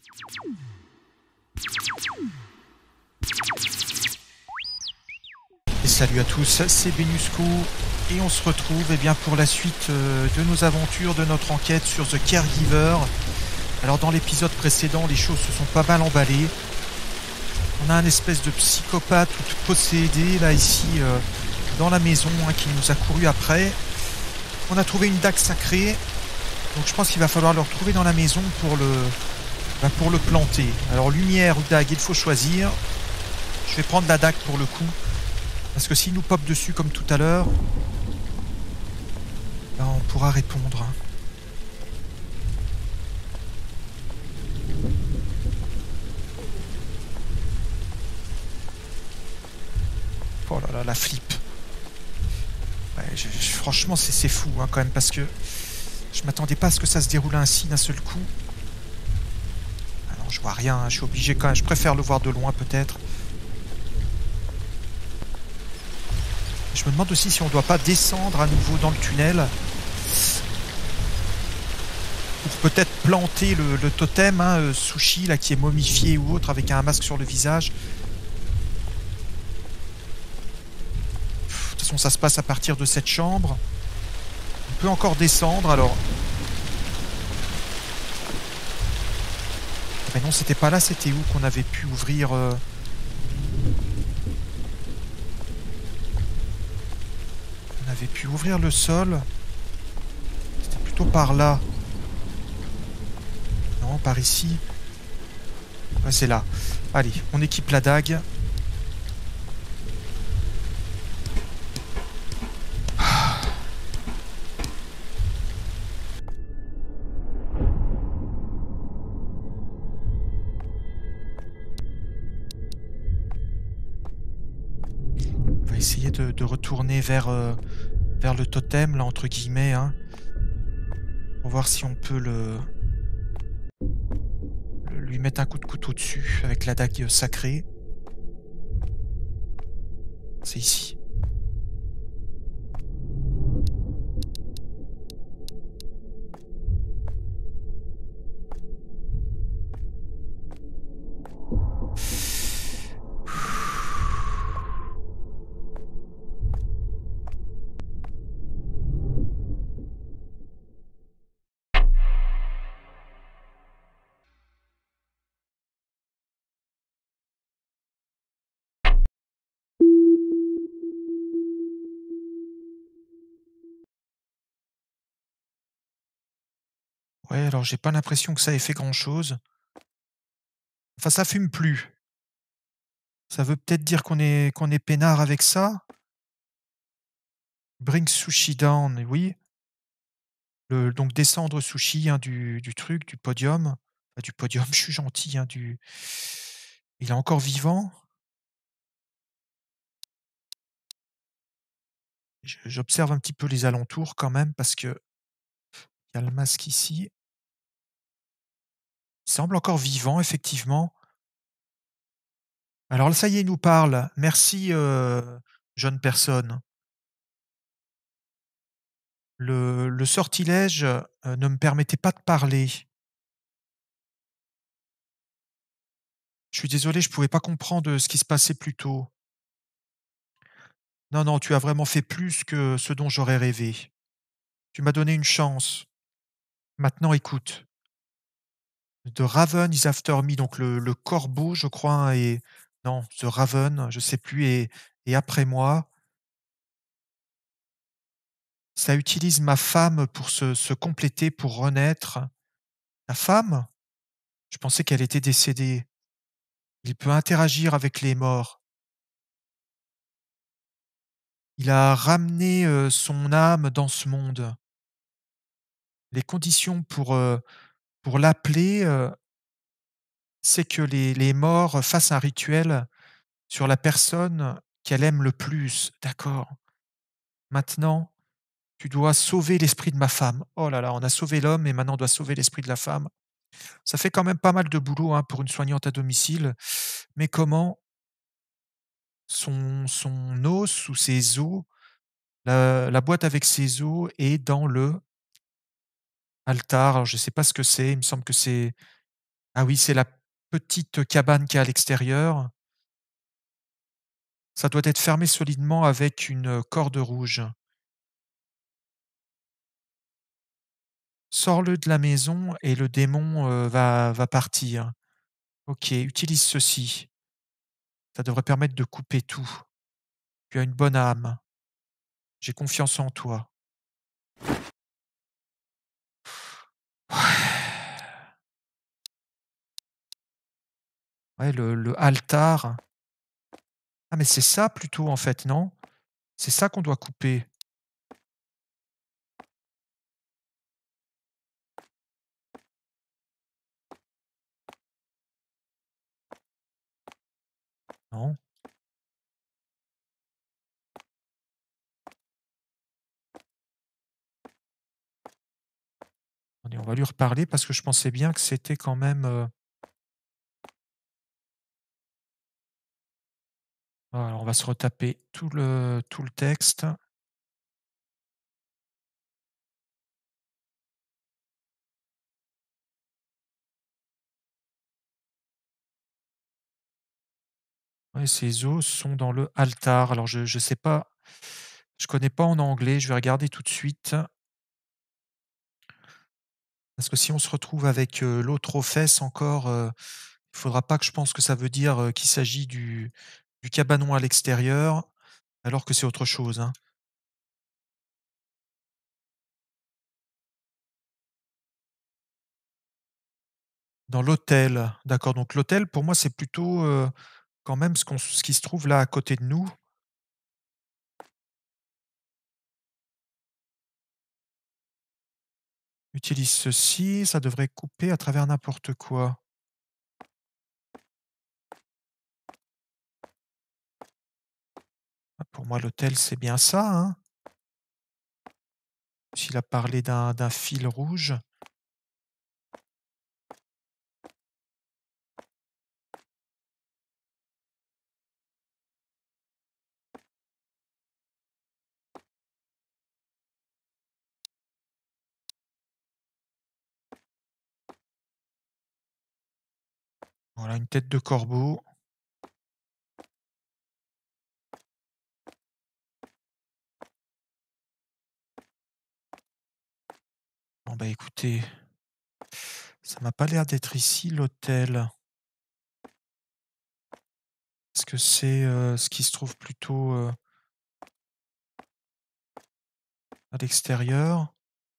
Et salut à tous, c'est Benusco et on se retrouve pour la suite de nos aventures, de notre enquête sur The Caregiver. Alors dans l'épisode précédent, les choses se sont pas mal emballées. On a un espèce de psychopathe tout possédé là ici dans la maison qui nous a couru après. On a trouvé une dague sacrée, donc je pense qu'il va falloir le retrouver dans la maison pour le planter. Alors lumière ou dague, il faut choisir. Je vais prendre la dague pour le coup. Parce que s'il nous pop dessus comme tout à l'heure, ben on pourra répondre. Oh là là, la flip. Ouais, franchement, c'est fou quand même, parce que je m'attendais pas à ce que ça se déroule ainsi d'un seul coup. Alors, je vois rien, je suis obligé quand même. Je préfère le voir de loin peut-être. Je me demande aussi si on doit pas descendre à nouveau dans le tunnel pour peut-être planter le totem, Sushi, là, qui est momifié ou autre, avec un masque sur le visage. De toute façon, ça se passe à partir de cette chambre. On peut encore descendre, alors... Mais non, c'était pas là, c'était où qu'on avait pu ouvrir... On avait pu ouvrir le sol. C'était plutôt par là. Non, par ici. Ouais, c'est là. Allez, on équipe la dague. On va essayer de retourner vers le totem, là, entre guillemets, pour voir si on peut lui mettre un coup de couteau dessus avec la dague sacrée. C'est ici. Ouais, alors j'ai pas l'impression que ça ait fait grand-chose. Enfin, ça fume plus. Ça veut peut-être dire qu'on est peinard avec ça? Bring sushi down, oui. Donc descendre sushi, du truc, du podium. Du podium, je suis gentil, il est encore vivant? J'observe un petit peu les alentours quand même parce que il y a le masque ici. Il semble encore vivant, effectivement. Alors là, ça y est, il nous parle. Merci, jeune personne. Le sortilège, ne me permettait pas de parler. Je suis désolé, je pouvais pas comprendre, ce qui se passait plus tôt. Non, non, tu as vraiment fait plus que ce dont j'aurais rêvé. Tu m'as donné une chance. Maintenant écoute. The Raven is after me, donc le corbeau, je crois, et non, The Raven, je sais plus, est après moi. Ça utilise ma femme pour se compléter, pour renaître. Ta femme? Je pensais qu'elle était décédée. Il peut interagir avec les morts. Il a ramené, son âme dans ce monde. Les conditions pour l'appeler, c'est que les morts fassent un rituel sur la personne qu'elle aime le plus. D'accord. Maintenant, tu dois sauver l'esprit de ma femme. Oh là là, on a sauvé l'homme et maintenant on doit sauver l'esprit de la femme. Ça fait quand même pas mal de boulot, pour une soignante à domicile. Mais comment son os ou ses os, la boîte avec ses os est dans le altar. Alors je sais pas ce que c'est, il me semble que c'est Ah oui, c'est la petite cabane qui est à l'extérieur. Ça doit être fermé solidement avec une corde rouge. Sors-le de la maison et le démon, va partir. OK, utilise ceci. Ça devrait permettre de couper tout. Tu as une bonne âme. J'ai confiance en toi. Ouais, le altar. Ah mais c'est ça plutôt en fait, non? C'est ça qu'on doit couper, non? Attendez, on va lui reparler parce que je pensais bien que c'était quand même, voilà, on va se retaper tout le texte. Ouais, ces os sont dans le altar. Alors je sais pas, je connais pas en anglais, je vais regarder tout de suite. Parce que si on se retrouve avec, l'autre aux fesses encore, il faudra pas que je pense que ça veut dire, qu'il s'agit du cabanon à l'extérieur, alors que c'est autre chose, hein. Dans l'hôtel, d'accord, donc l'hôtel pour moi c'est plutôt, quand même ce qui se trouve là à côté de nous. Utilise ceci, ça devrait couper à travers n'importe quoi. Ah, pour moi l'hôtel c'est bien ça, hein? S'il a parlé d'un fil rouge. Voilà, une tête de corbeau. Bon bah écoutez, ça m'a pas l'air d'être ici l'hôtel. Est-ce que c'est, ce qui se trouve plutôt, à l'extérieur?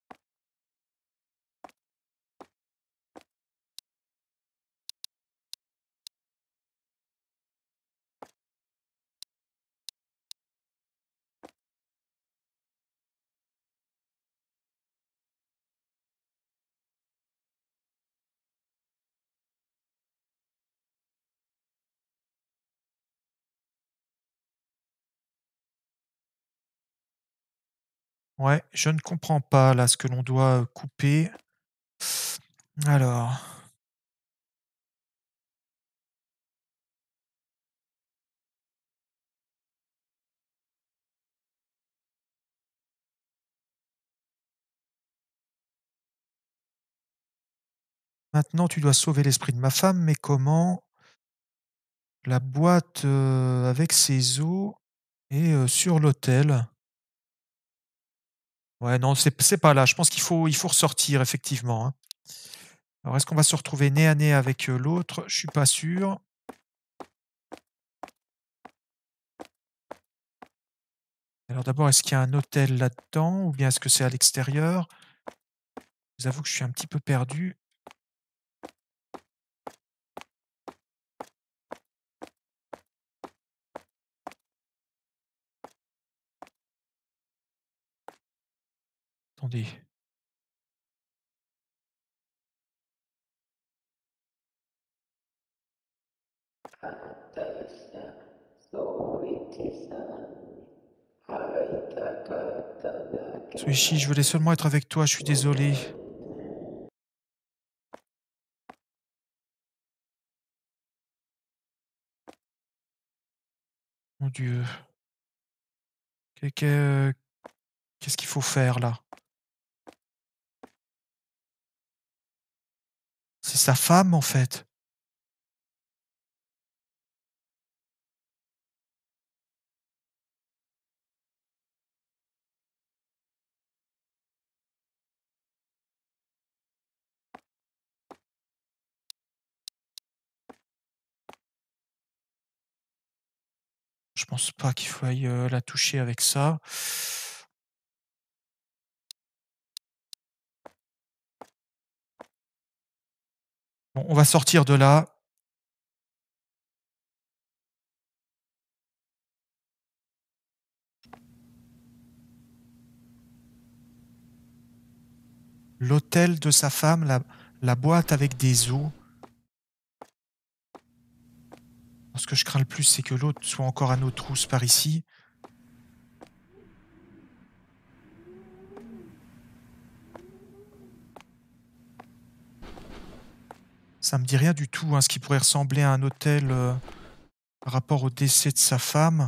Ouais, je ne comprends pas là ce que l'on doit, couper. Alors, maintenant tu dois sauver l'esprit de ma femme, mais comment? La boîte, avec ses os est, sur l'autel. Ouais, non, c'est pas là. Je pense qu'il faut ressortir effectivement, hein. Alors est-ce qu'on va se retrouver nez à nez avec, l'autre? Je suis pas sûr. Alors d'abord, est-ce qu'il y a un hôtel là-dedans ou bien est-ce que c'est à l'extérieur? Je vous avoue que je suis un petit peu perdu. Attendez. Suichi, je voulais seulement être avec toi, je suis désolé. Mon Dieu. Qu'est-ce qu'il faut faire là? C'est sa femme, en fait. Je pense pas qu'il faille, la toucher avec ça. Bon, on va sortir de là. L'hôtel de sa femme, la boîte avec des os. Ce que je crains le plus, c'est que l'autre soit encore à nos trousses par ici. Ça me dit rien du tout, hein, ce qui pourrait ressembler à un hôtel, par rapport au décès de sa femme.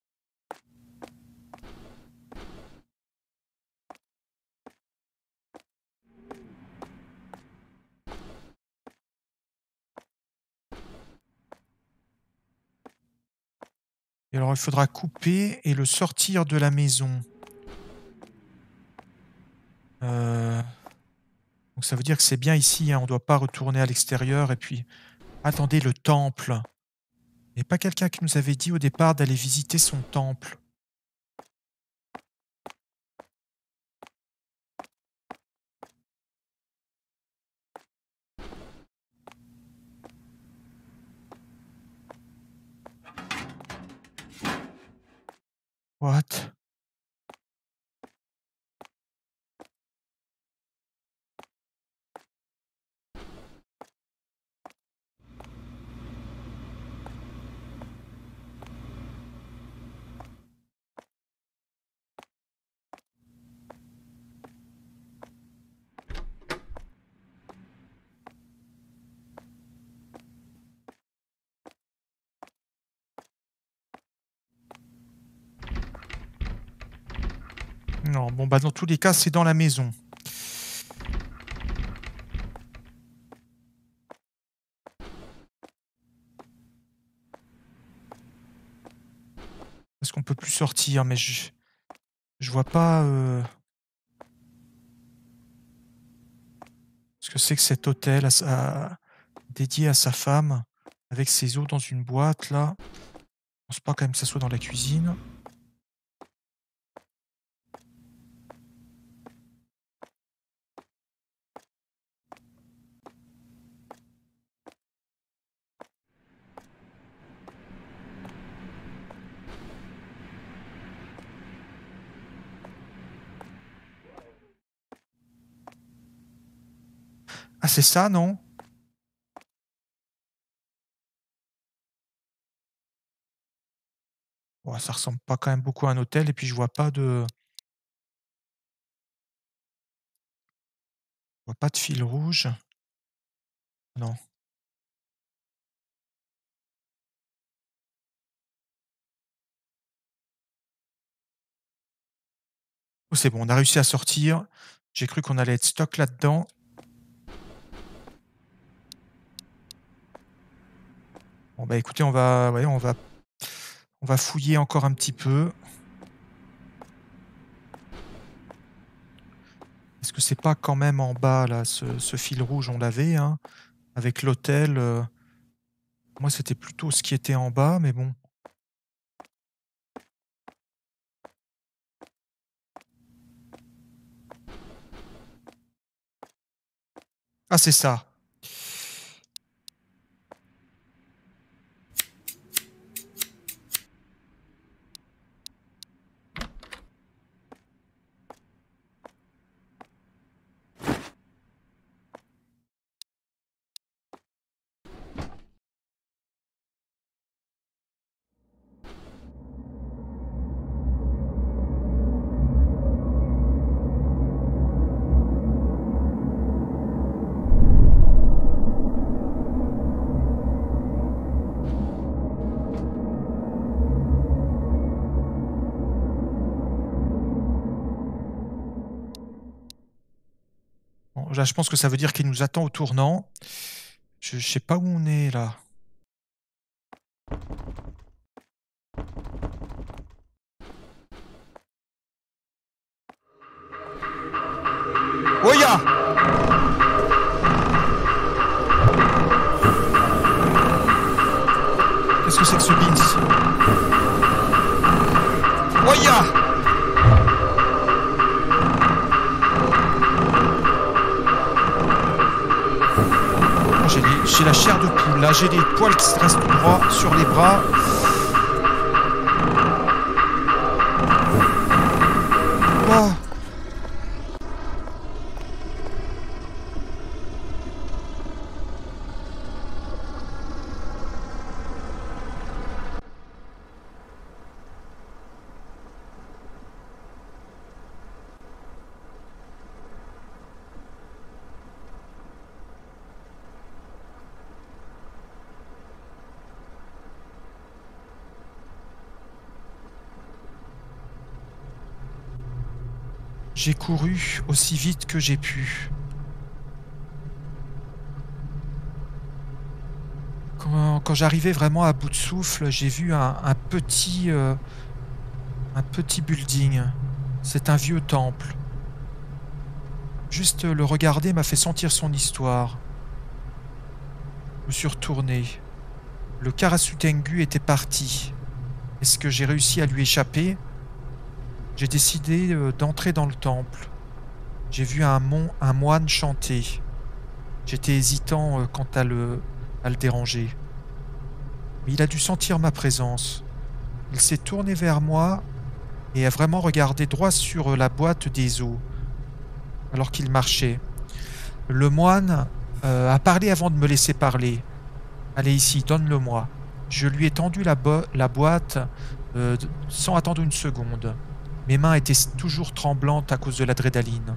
Et alors, il faudra couper et le sortir de la maison. Euh, Donc ça veut dire que c'est bien ici, hein, on ne doit pas retourner à l'extérieur. Et puis, attendez, le temple. Il n'y a pas quelqu'un qui nous avait dit au départ d'aller visiter son temple? What? Non, bon, bah dans tous les cas, c'est dans la maison. Parce qu'on peut plus sortir, mais je vois pas ce que c'est que cet hôtel dédié à sa femme, avec ses os dans une boîte, là. Je pense pas quand même que ça soit dans la cuisine. Ah, c'est ça, non? Ouais, ça ressemble pas quand même beaucoup à un hôtel, et puis je vois pas de fil rouge. Non. Oh, c'est bon, on a réussi à sortir. J'ai cru qu'on allait être stock là-dedans. Bon, bah écoutez, on va fouiller encore un petit peu. Est-ce que c'est pas quand même en bas, là, ce fil rouge, on l'avait, hein, avec l'hôtel. Moi, c'était plutôt ce qui était en bas, mais bon. Ah, c'est ça. Voilà, je pense que ça veut dire qu'il nous attend au tournant. Je sais pas où on est là. Oya! Qu'est-ce que c'est que ce Beans? Oya! J'ai la chair de poule, là, j'ai les poils qui se restent droits sur les bras. Oh. J'ai couru aussi vite que j'ai pu. Quand j'arrivais vraiment à bout de souffle, j'ai vu un petit building. C'est un vieux temple. Juste le regarder m'a fait sentir son histoire. Je me suis retourné. Le Karasutengu était parti. Est-ce que j'ai réussi à lui échapper? J'ai décidé d'entrer dans le temple. J'ai vu un moine chanter. J'étais hésitant quant à le déranger. Mais il a dû sentir ma présence. Il s'est tourné vers moi et a vraiment regardé droit sur la boîte des eaux, alors qu'il marchait. Le moine a parlé avant de me laisser parler. « Allez ici, donne-le-moi. » Je lui ai tendu la boîte sans attendre une seconde. Mes mains étaient toujours tremblantes à cause de l'adrénaline.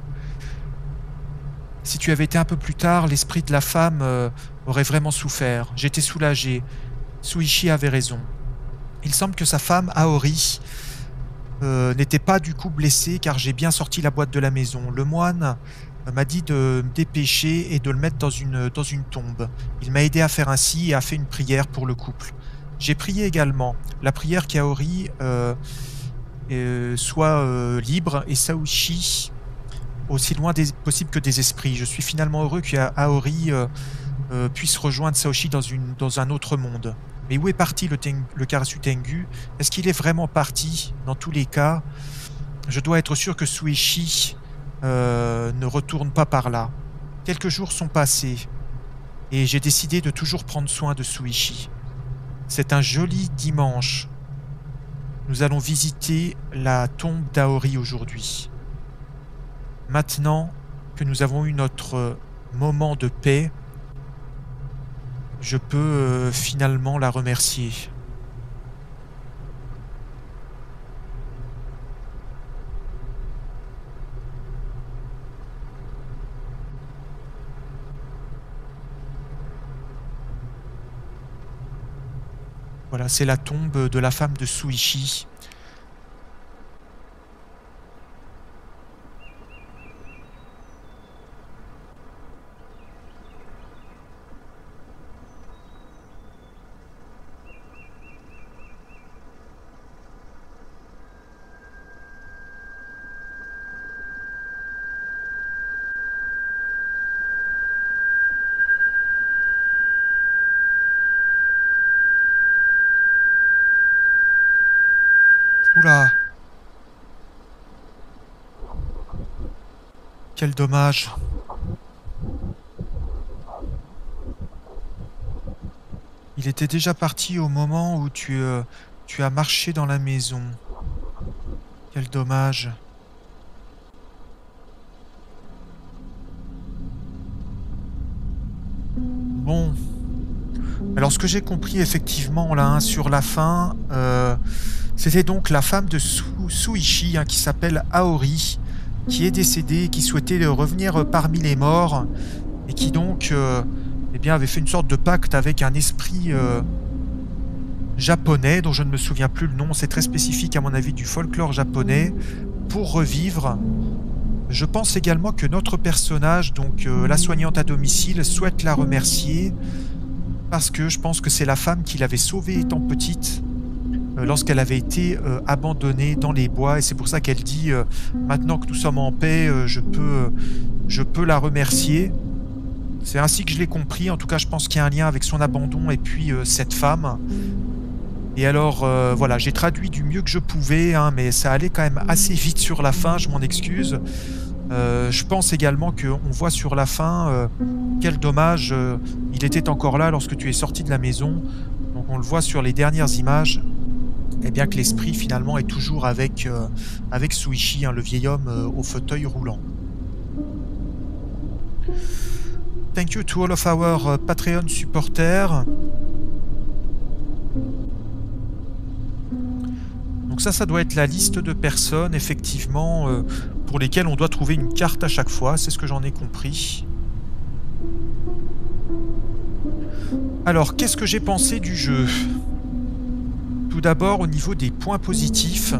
Si tu avais été un peu plus tard, l'esprit de la femme aurait vraiment souffert. J'étais soulagé. Suichi avait raison. Il semble que sa femme, Aori, n'était pas du coup blessée car j'ai bien sorti la boîte de la maison. Le moine m'a dit de me dépêcher et de le mettre dans une tombe. Il m'a aidé à faire ainsi et a fait une prière pour le couple. J'ai prié également. La prière qu'Aori soit libre et Suichi aussi loin possible que des esprits. Je suis finalement heureux qu'Aori puisse rejoindre Suichi dans un autre monde. Mais où est parti le Karasutengu? Est-ce qu'il est vraiment parti? Dans tous les cas, je dois être sûr que Suichi ne retourne pas par là. Quelques jours sont passés et j'ai décidé de toujours prendre soin de Suichi. C'est un joli dimanche. Nous allons visiter la tombe d'Aori aujourd'hui. Maintenant que nous avons eu notre moment de paix, je peux finalement la remercier. Voilà, c'est la tombe de la femme de Suichi. Oula! Quel dommage! Il était déjà parti au moment où tu as marché dans la maison. Quel dommage! Bon. Alors ce que j'ai compris effectivement là, sur la fin, c'était donc la femme de Suichi qui s'appelle Aori, qui est décédée, qui souhaitait revenir parmi les morts et qui donc eh bien, avait fait une sorte de pacte avec un esprit japonais dont je ne me souviens plus le nom. C'est très spécifique à mon avis du folklore japonais pour revivre Je pense également que notre personnage, donc la soignante à domicile, souhaite la remercier parce que je pense que c'est la femme qui l'avait sauvée étant petite lorsqu'elle avait été abandonnée dans les bois, et c'est pour ça qu'elle dit maintenant que nous sommes en paix, je peux la remercier. C'est ainsi que je l'ai compris. En tout cas, je pense qu'il y a un lien avec son abandon et puis cette femme. Et alors, voilà, j'ai traduit du mieux que je pouvais, hein, mais ça allait quand même assez vite sur la fin, je m'en excuse. Je pense également qu'on voit sur la fin, quel dommage, il était encore là lorsque tu es sorti de la maison. Donc on le voit sur les dernières images, et bien que l'esprit finalement est toujours avec Suichi, hein, le vieil homme au fauteuil roulant. Thank you to all of our Patreon supporters. Donc ça doit être la liste de personnes, effectivement, pour lesquelles on doit trouver une carte à chaque fois. C'est ce que j'en ai compris. Alors, qu'est-ce que j'ai pensé du jeu? Tout d'abord, au niveau des points positifs,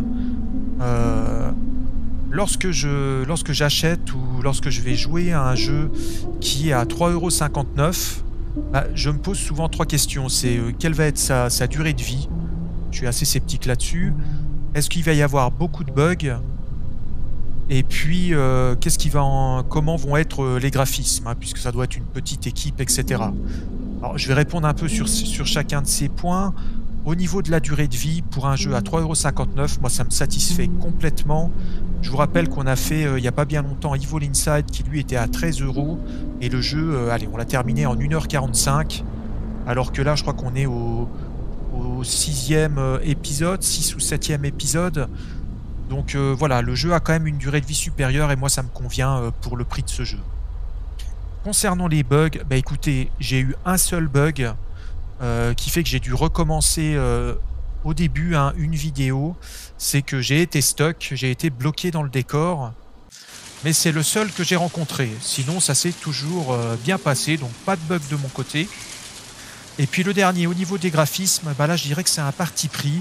lorsque j'achète ou lorsque je vais jouer à un jeu qui est à 3,59 €, bah, je me pose souvent 3 questions. C'est quelle va être sa durée de vie? Je suis assez sceptique là-dessus. Est-ce qu'il va y avoir beaucoup de bugs? Et puis, comment vont être les graphismes, hein, puisque ça doit être une petite équipe, etc. Alors, je vais répondre un peu sur chacun de ces points. Au niveau de la durée de vie, pour un jeu à 3,59 €, moi, ça me satisfait complètement. Je vous rappelle qu'on a fait, il n'y a pas bien longtemps, Evil Inside, qui lui était à 13 €. Et le jeu, allez, on l'a terminé en 1h45. Alors que là, je crois qu'on est au 6e épisode, 6 ou 7e épisode. Donc voilà, le jeu a quand même une durée de vie supérieure et moi ça me convient pour le prix de ce jeu. Concernant les bugs, bah écoutez, j'ai eu un seul bug qui fait que j'ai dû recommencer au début une vidéo. C'est que j'ai été stuck, j'ai été bloqué dans le décor. Mais c'est le seul que j'ai rencontré. Sinon ça s'est toujours bien passé, donc pas de bug de mon côté. Et puis le dernier, au niveau des graphismes, bah là je dirais que c'est un parti pris.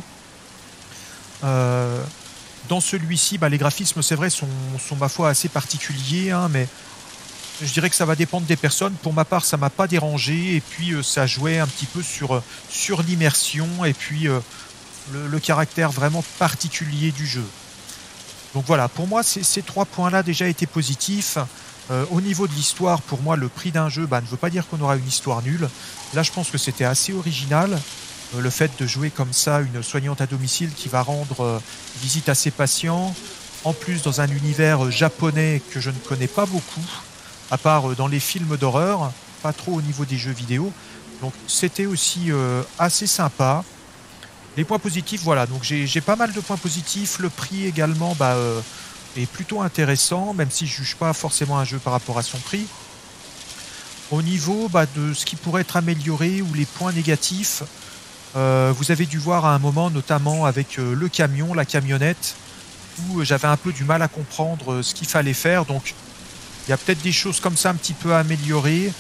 Dans celui-ci, bah, les graphismes, c'est vrai, sont ma foi assez particuliers, hein, mais je dirais que ça va dépendre des personnes. Pour ma part, ça m'a pas dérangé, et puis ça jouait un petit peu sur l'immersion, et puis le caractère vraiment particulier du jeu. Donc voilà, pour moi, ces 3 points-là déjà étaient positifs. Au niveau de l'histoire, pour moi, le prix d'un jeu ne veut pas dire qu'on aura une histoire nulle. Là, je pense que c'était assez original. Le fait de jouer comme ça une soignante à domicile qui va rendre visite à ses patients, en plus dans un univers japonais que je ne connais pas beaucoup, à part dans les films d'horreur, pas trop au niveau des jeux vidéo. Donc c'était aussi assez sympa. Les points positifs, voilà, donc j'ai pas mal de points positifs. Le prix également est plutôt intéressant, même si je ne juge pas forcément un jeu par rapport à son prix. Au niveau de ce qui pourrait être amélioré ou les points négatifs, vous avez dû voir à un moment, notamment avec le camion, la camionnette, où j'avais un peu du mal à comprendre ce qu'il fallait faire. Donc il y a peut-être des choses comme ça un petit peu à améliorer.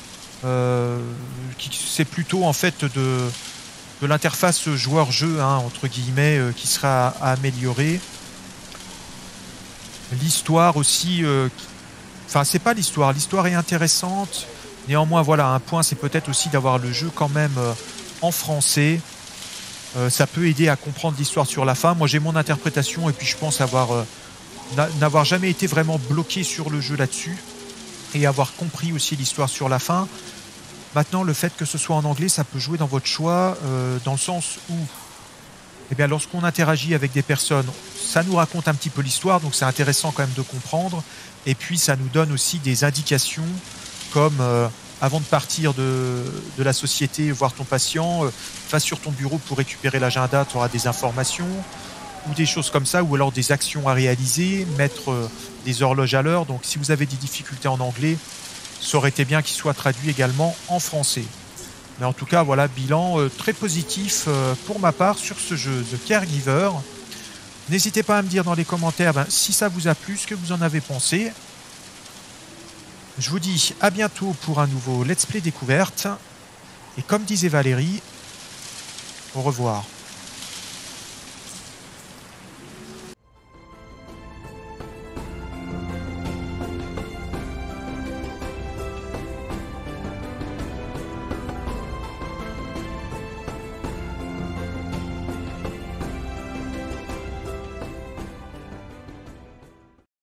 C'est plutôt en fait de l'interface joueur-jeu, hein, entre guillemets, qui sera à améliorer. L'histoire aussi, enfin c'est pas l'histoire est intéressante. Néanmoins voilà, un point c'est peut-être aussi d'avoir le jeu quand même en français. Ça peut aider à comprendre l'histoire sur la fin. Moi j'ai mon interprétation et puis je pense n'avoir jamais été vraiment bloqué sur le jeu là-dessus et avoir compris aussi l'histoire sur la fin. Maintenant, le fait que ce soit en anglais, ça peut jouer dans votre choix, dans le sens où, eh bien, lorsqu'on interagit avec des personnes, ça nous raconte un petit peu l'histoire, donc c'est intéressant quand même de comprendre. Et puis, ça nous donne aussi des indications, comme avant de partir de la société, voir ton patient, va sur ton bureau pour récupérer l'agenda, tu auras des informations, ou des choses comme ça, ou alors des actions à réaliser, mettre des horloges à l'heure. Donc, si vous avez des difficultés en anglais, ça aurait été bien qu'il soit traduit également en français. Mais en tout cas, voilà, bilan très positif pour ma part sur ce jeu, The Caregiver. N'hésitez pas à me dire dans les commentaires si ça vous a plu, ce que vous en avez pensé. Je vous dis à bientôt pour un nouveau Let's Play découverte. Et comme disait Valérie, au revoir.